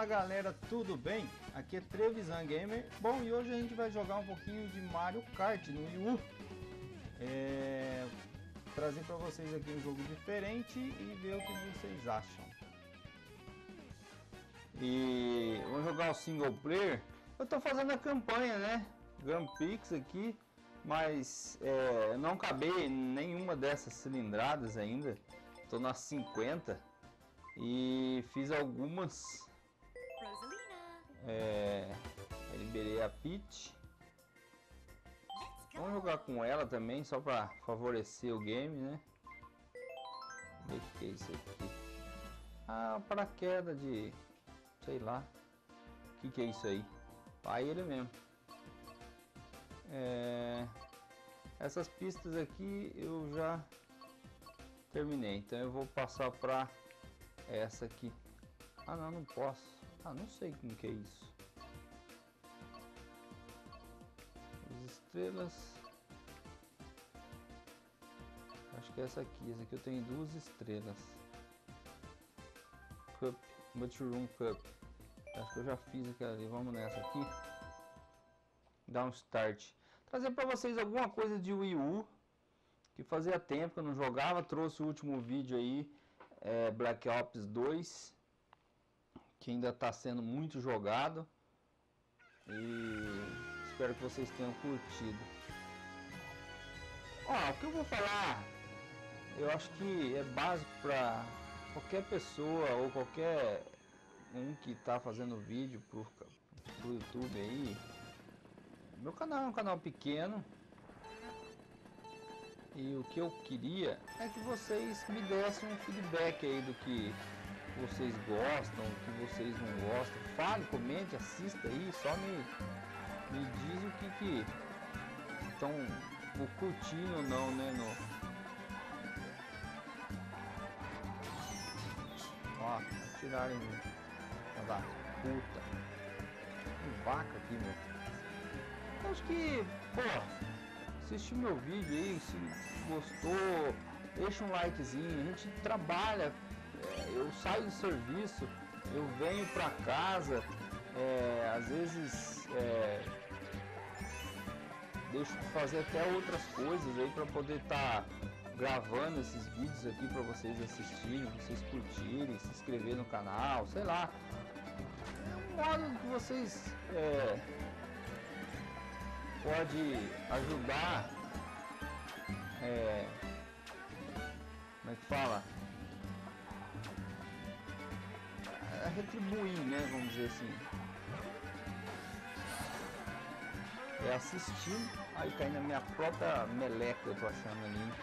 Fala galera, tudo bem? Aqui é Trevisan Gamer. Bom, e hoje a gente vai jogar um pouquinho de Mario Kart no Wii U. Trazer para vocês aqui um jogo diferente e ver o que vocês acham. E vamos jogar o single player. Eu tô fazendo a campanha, né? Grand Prix aqui, mas não acabei nenhuma dessas cilindradas ainda. Tô nas 50 e fiz algumas. Liberei a Peach. Vamos jogar com ela também, só para favorecer o game, né? Ver o que é isso aqui. Ah, paraquedas de... sei lá. O que é isso aí? Vai ele mesmo. Essas pistas aqui eu já terminei, então eu vou passar para essa aqui. Ah não, não posso. Ah, não sei como que é isso. As estrelas. Acho que é essa aqui. Essa aqui eu tenho 2 estrelas. Cup, Mushroom Cup. Acho que eu já fiz aquela ali. Vamos nessa aqui. Dar um start. Trazer para vocês alguma coisa de Wii U que fazia tempo que eu não jogava. Trouxe o último vídeo aí, Black Ops 2, que ainda está sendo muito jogado, e espero que vocês tenham curtido. O que eu vou falar, eu acho que é básico para qualquer pessoa ou qualquer um que está fazendo vídeo pro YouTube aí. Meu canal é um canal pequeno e o que eu queria é que vocês me dessem um feedback aí do que vocês gostam, o que vocês não gostam. Fale, comente, assista aí, só me diz o que estão curtindo ou não, né? Ó, atirarem da puta. Que vaca aqui, meu. Acho que, assiste meu vídeo aí, se gostou, deixa um likezinho. A gente trabalha, eu saio do serviço, eu venho pra casa, às vezes deixo de fazer até outras coisas aí para poder estar gravando esses vídeos aqui para vocês assistirem, vocês curtirem, se inscrever no canal, sei lá. É um modo que vocês pode ajudar, como é que fala? A retribuir, né? Vamos dizer assim. Assistindo, aí cai na minha própria meleca, eu tô achando ali.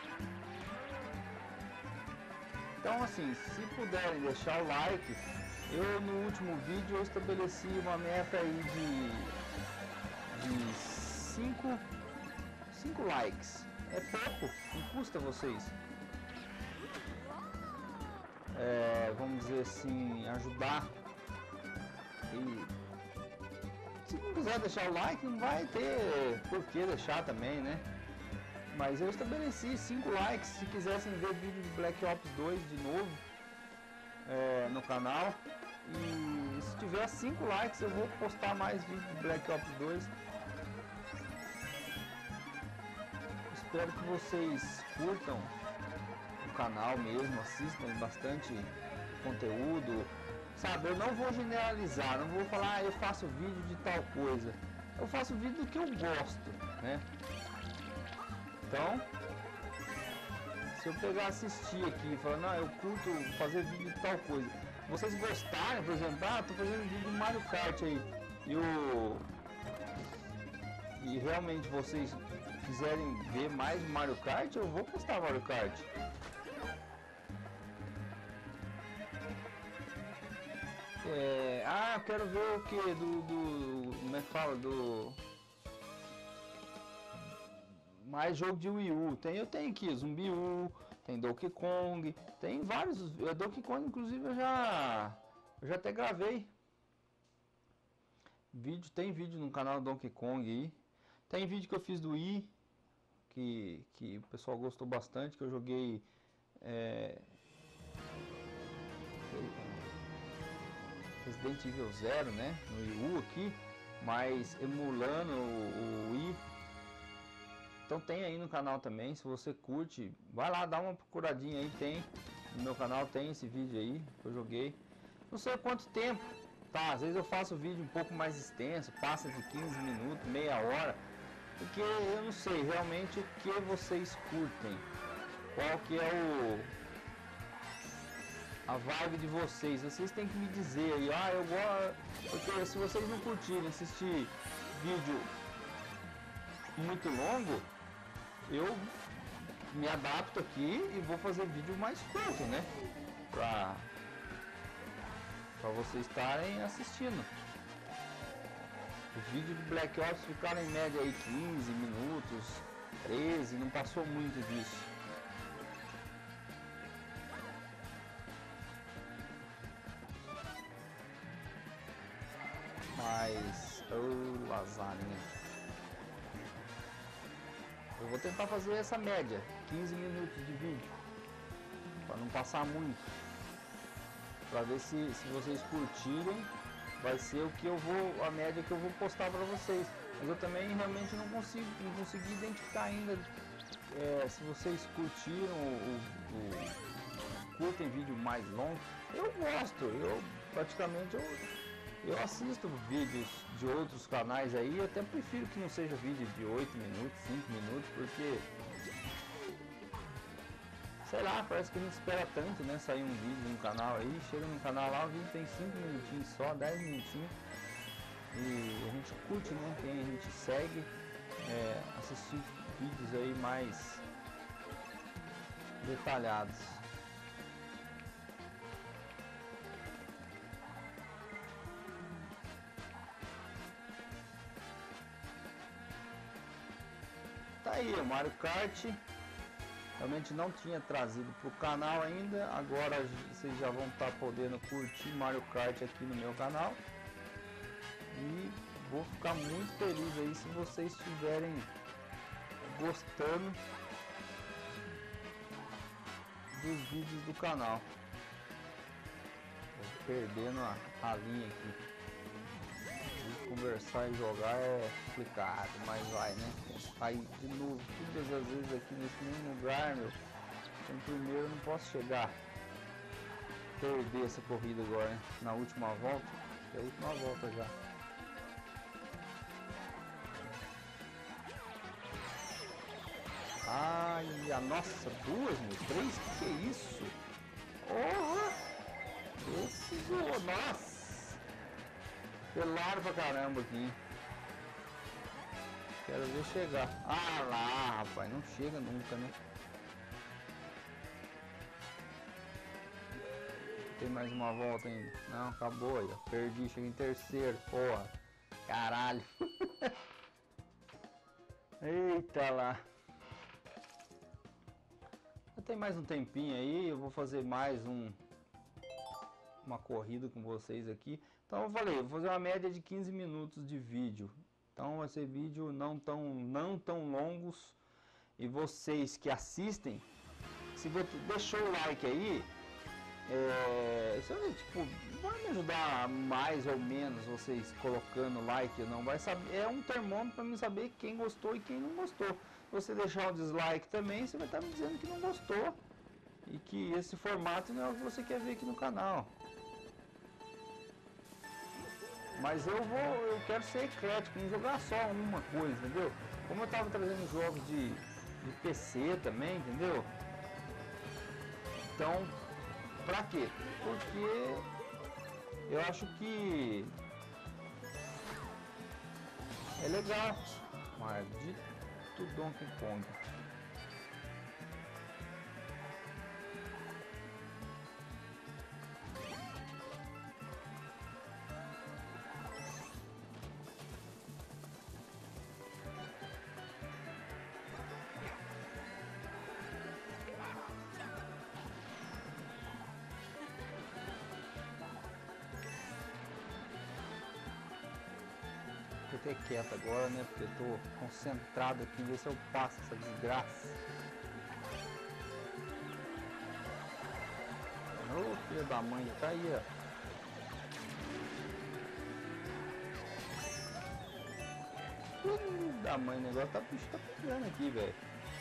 Então assim, se puderem deixar o like, eu no último vídeo eu estabeleci uma meta aí de 5 likes. É pouco, não custa vocês. Vamos dizer assim, ajudar. E se não quiser deixar o like, não vai ter por que deixar também, né? Mas eu estabeleci 5 likes. Se quisessem ver vídeo de Black Ops 2 de novo no canal. E se tiver 5 likes, eu vou postar mais vídeos de Black Ops 2. Espero que vocês curtam o canal mesmo, assistam bastante conteúdo. Sabe, eu não vou generalizar, não vou falar, eu faço vídeo de tal coisa. Eu faço vídeo do que eu gosto, né? Então, se eu pegar assistir aqui e falar, não, eu curto fazer vídeo de tal coisa. Vocês gostarem, por exemplo, tô fazendo vídeo de Mario Kart aí. E realmente vocês quiserem ver mais Mario Kart, eu vou postar Mario Kart. Quero ver o que como é que fala, mais jogo de Wii U. Eu tenho aqui Zumbi U, tem Donkey Kong, tem vários. Donkey Kong inclusive eu já até gravei vídeo, tem vídeo no canal Donkey Kong aí. Tem vídeo que eu fiz do Wii, que o pessoal gostou bastante, que eu joguei Resident Evil 0, né, no Wii U aqui, mas emulando o Wii. Então tem aí no canal também, se você curte, vai lá, dá uma procuradinha aí, tem no meu canal, tem esse vídeo aí que eu joguei. Não sei quanto tempo, tá, às vezes eu faço vídeo um pouco mais extenso, passa de 15 minutos, meia hora, porque eu não sei realmente o que vocês curtem, qual que é a vibe de vocês. Vocês têm que me dizer aí, eu gosto, porque se vocês não curtirem assistir vídeo muito longo, eu me adapto aqui e vou fazer vídeo mais curto, né, pra vocês estarem assistindo. Os vídeos de Black Ops ficaram em média aí 15 minutos, 13, não passou muito disso. Mas, lasanha. Eu vou tentar fazer essa média, 15 minutos de vídeo, para não passar muito, para ver se vocês curtirem, vai ser o que eu vou, a média que eu vou postar para vocês. Mas eu também realmente não consegui identificar ainda se vocês curtiram curtem vídeo mais longo. Eu gosto, eu praticamente eu assisto vídeos de outros canais aí, eu até prefiro que não seja vídeo de 8 minutos, 5 minutos, porque sei lá, parece que a gente espera tanto, né, sair um vídeo no canal aí, chega no canal lá, o vídeo tem 5 minutinhos só, 10 minutinhos, e a gente curte, né, quem a gente segue, assistir vídeos aí mais detalhados. Tá aí o Mario Kart, realmente não tinha trazido para o canal ainda, agora vocês já vão estar podendo curtir Mario Kart aqui no meu canal, e vou ficar muito feliz aí se vocês estiverem gostando dos vídeos do canal. Tô perdendo a linha aqui. Conversar e jogar é complicado, mas vai, né? Aí de novo, todas as vezes aqui nesse mesmo lugar, meu. Então primeiro eu não posso chegar, perder essa corrida agora, né? Na última volta, é a última volta já. Ai, a nossa, 2, meu, 3, que é isso? Oh, esse jogo, nossa! Pelaram pra caramba aqui. Quero ver chegar. Ah lá, rapaz, não chega nunca, né? Tem mais uma volta ainda. Não, acabou aí, ó. Perdi, cheguei em terceiro, porra. Caralho. Eita lá. Tem mais um tempinho aí, eu vou fazer mais uma corrida com vocês aqui. Então eu falei, vou fazer uma média de 15 minutos de vídeo. Então vai ser vídeo não tão longos. E vocês que assistem, se você deixou o like aí, isso aí, tipo, vai me ajudar mais ou menos vocês colocando like ou não. Vai saber, é um termômetro para mim saber quem gostou e quem não gostou. Se você deixar o dislike também, você vai estar me dizendo que não gostou e que esse formato não é o que você quer ver aqui no canal. Mas eu quero ser eclético, não jogar só uma coisa, entendeu? Como eu tava trazendo jogos de PC também, entendeu? Então, pra quê? Porque eu acho que é legal. Maldito Donkey Kong. Vou ter quieto agora, né? Porque eu tô concentrado aqui em ver se eu passo essa desgraça. Ô, filho da mãe, tá aí, ó. Da mãe, o negócio tá, bicho tá pegando aqui, velho.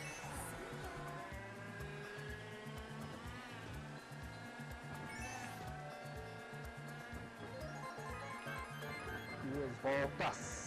Duas voltas.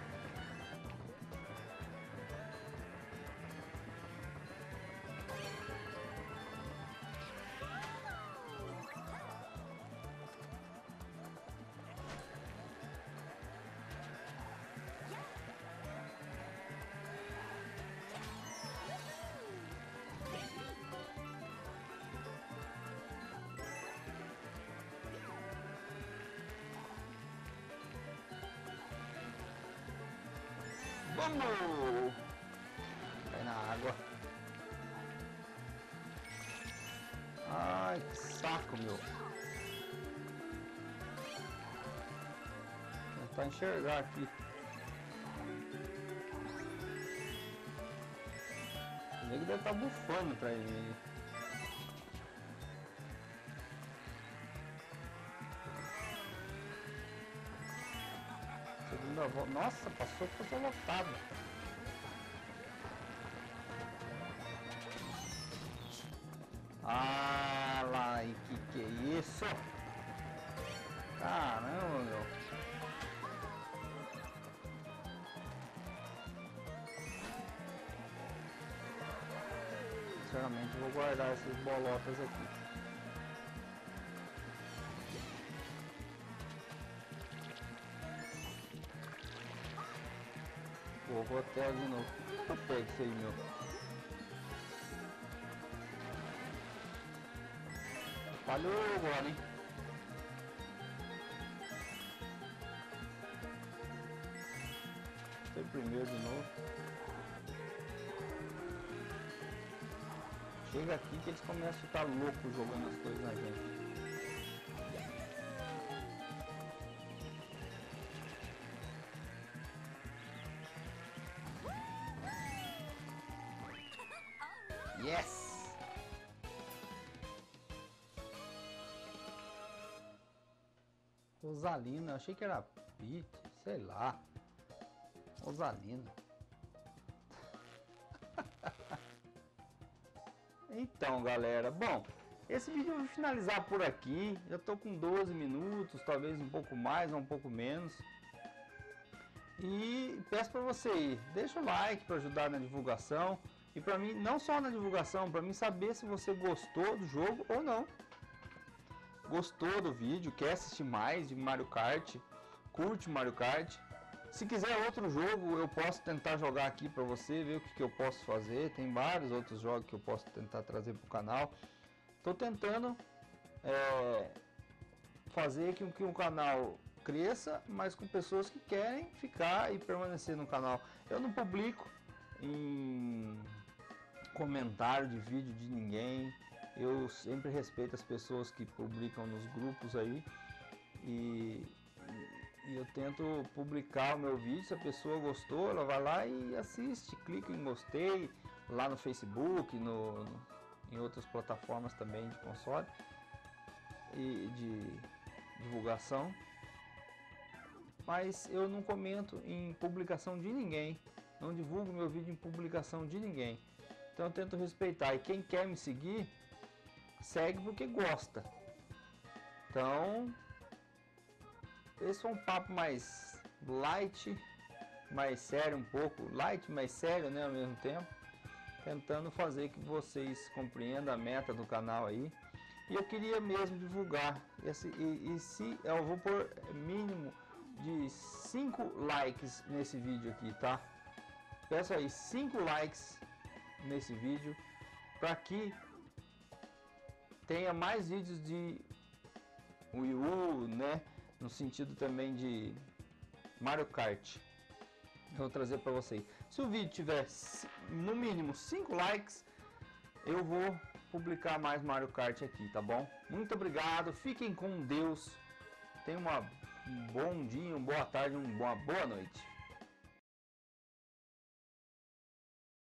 Vamos! Cai na água. Ai, que saco, meu. Vou tentar enxergar aqui. O nego deve estar bufando pra ele. Segunda volta. Nossa, passou lotado. Ah lá, e que é isso? Caramba, meu. Sinceramente, eu vou guardar esses bolotas aqui. Vou até de novo. Eu pego isso aí, meu. Falhou agora, hein? Foi primeiro de novo. Chega aqui que eles começam a ficar loucos jogando as coisas na gente. Yes! Rosalina, achei que era Peach, sei lá. Rosalina. Então, galera, bom, esse vídeo eu vou finalizar por aqui. Já tô com 12 minutos, talvez um pouco mais ou um pouco menos. E peço para você ir, deixa o like para ajudar na divulgação. E para mim, não só na divulgação, para mim saber se você gostou do jogo ou não. Gostou do vídeo, quer assistir mais de Mario Kart, curte Mario Kart. Se quiser outro jogo, eu posso tentar jogar aqui para você, ver o que eu posso fazer. Tem vários outros jogos que eu posso tentar trazer para o canal. Estou tentando fazer com que o canal cresça, mas com pessoas que querem ficar e permanecer no canal. Eu não publico em comentário de vídeo de ninguém. Eu sempre respeito as pessoas que publicam nos grupos aí e eu tento publicar o meu vídeo. Se a pessoa gostou, ela vai lá e assiste, clica em gostei lá no Facebook, em outras plataformas também de console e de divulgação. Mas eu não comento em publicação de ninguém, não divulgo meu vídeo em publicação de ninguém. Então eu tento respeitar, e quem quer me seguir, segue porque gosta. Então, esse foi um papo mais light, mais sério um pouco, light, mais sério, né, ao mesmo tempo, tentando fazer que vocês compreendam a meta do canal aí. E eu queria mesmo divulgar se eu vou pôr mínimo de 5 likes nesse vídeo aqui, tá? Peço aí 5 likes nesse vídeo para que tenha mais vídeos de Wii U, né? No sentido também de Mario Kart. Eu vou trazer para vocês. Se o vídeo tiver no mínimo 5 likes, eu vou publicar mais Mario Kart aqui, tá bom? Muito obrigado, fiquem com Deus. Tenham um bom dia, uma boa tarde, uma boa noite.